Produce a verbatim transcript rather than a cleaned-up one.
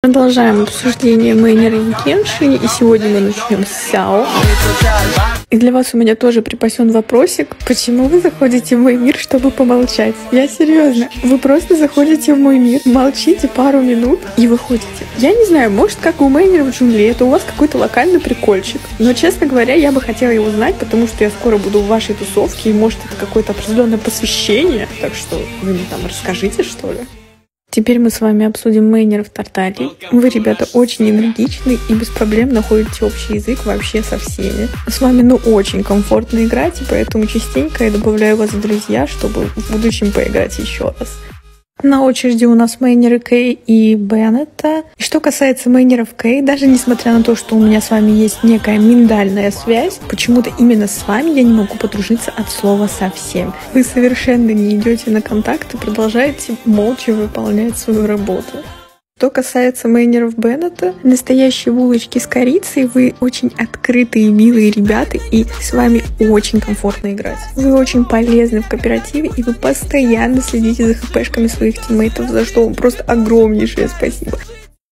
Продолжаем обсуждение Мейнера и Кенши, и сегодня мы начнем с Сяо. И для вас у меня тоже припасен вопросик, почему вы заходите в мой мир, чтобы помолчать? Я серьезно, вы просто заходите в мой мир, молчите пару минут и выходите. Я не знаю, может, как у Мейнера в джунгле, это у вас какой-то локальный прикольчик. Но, честно говоря, я бы хотела его знать, потому что я скоро буду в вашей тусовке, и может, это какое-то определенное посвящение. Так что вы мне там расскажите, что ли. Теперь мы с вами обсудим Мейнера в Тартарии. Вы, ребята, очень энергичны и без проблем находите общий язык вообще со всеми. С вами, ну, очень комфортно играть, и поэтому частенько я добавляю вас в друзья, чтобы в будущем поиграть еще раз. На очереди у нас мейнеры Кей и Беннета. И что касается мейнеров Кей, даже несмотря на то, что у меня с вами есть некая миндальная связь, почему-то именно с вами я не могу подружиться от слова совсем. Вы совершенно не идете на контакт и продолжаете молча выполнять свою работу. Что касается мейнеров Беннета, настоящие булочки с корицей, вы очень открытые, милые ребята, и с вами очень комфортно играть. Вы очень полезны в кооперативе, и вы постоянно следите за хпшками своих тиммейтов, за что вам просто огромнейшее спасибо.